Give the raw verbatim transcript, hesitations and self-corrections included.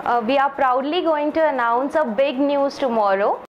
Uh, we are proudly going to announce a big news tomorrow.